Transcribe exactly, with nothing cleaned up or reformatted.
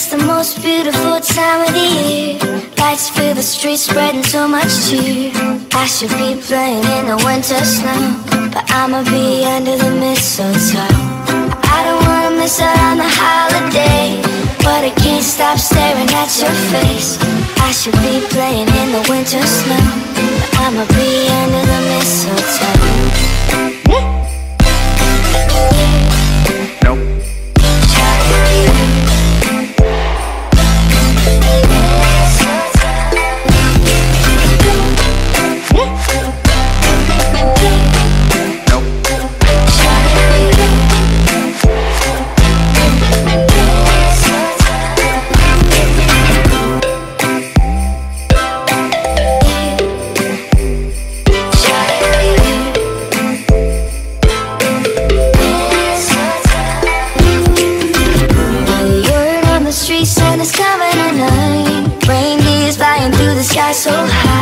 It's the most beautiful time of the year. Lights fill the streets, spreading so much cheer. I should be playing in the winter snow, but I'ma be under the mistletoe. I don't wanna miss out on the holiday, but I can't stop staring at your face. I should be playing in the winter snow, but I'ma be under the mistletoe. And it's coming at night. Reindeers flying through the sky so high.